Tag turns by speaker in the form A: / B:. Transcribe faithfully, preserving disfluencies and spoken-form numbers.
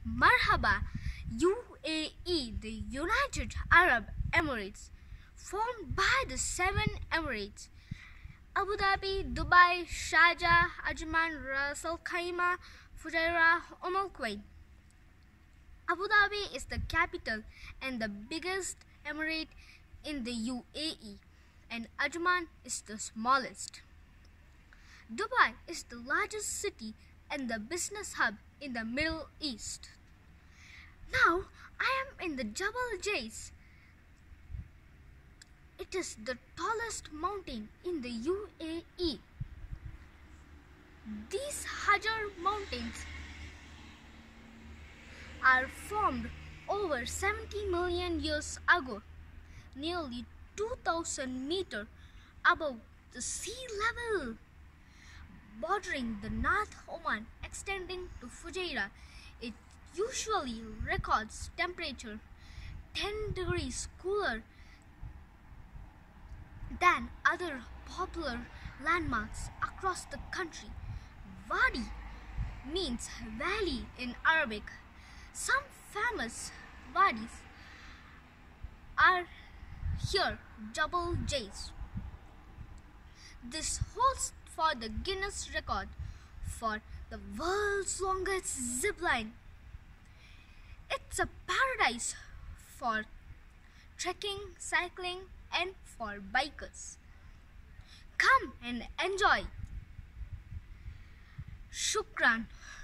A: Marhaba, U A E, the United Arab Emirates, formed by the seven Emirates: Abu Dhabi, Dubai, Sharjah, Ajman, Ras Al Khaimah, Fujairah, Umm Al Quwain. Abu Dhabi is the capital and the biggest emirate in the U A E, and Ajman is the smallest. Dubai is the largest city and the business hub in the Middle East. Now I am in the Jabal Jais. It is the tallest mountain in the U A E. These Hajar mountains are formed over seventy million years ago, nearly two thousand meters above the sea level. Bordering the North Oman extending to Fujairah, it usually records temperature ten degrees cooler than other popular landmarks across the country. Wadi means valley in Arabic. Some famous wadis are here: Jabal Jais. This holds for the Guinness record for the world's longest zipline. It's a paradise for trekking, cycling, and for bikers. Come and enjoy. Shukran.